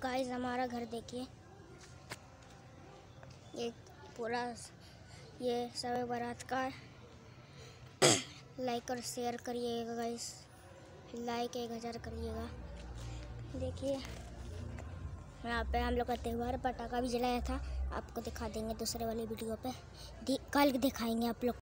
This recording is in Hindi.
गाइस हमारा घर देखिए, ये पूरा ये शब बारात का लाइक और शेयर करिएगा गाइस, लाइक 1000 करिएगा। देखिए यहाँ पे हम लोग का त्यौहार पटाखा भी जलाया था, आपको दिखा देंगे दूसरे वाली वीडियो पे, कल दिखाएंगे आप लोग।